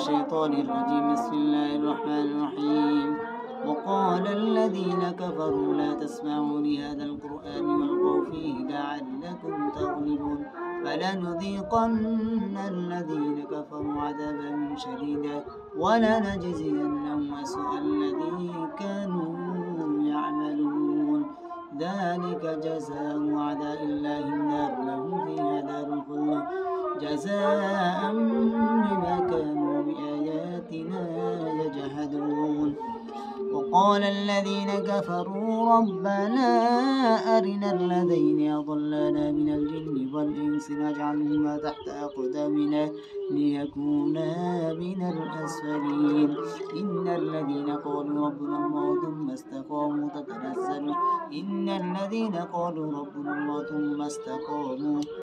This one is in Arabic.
الشيطان الرجيم. بسم الله الرحمن الرحيم. وقال الذين كفروا لا تسمعوا لهذا القرآن والغوا فيه لعلكم تغلبون فلنذيقن الذين كفروا عذابا شديدا ولنجزينهم أسوأ الذي كانوا يعملون ذلك جزاء أعداء الله النار لهم فيها دار الخلد جزاء بما كانوا بآياتنا يجحدون. وقال الذين كفروا ربنا أرنا الذين أضلانا من الجن والإنس نجعلهما تحت أقدامنا ليكونا من الأسفلين. إن الذين قالوا ربنا الله ثم استقاموا تتنزل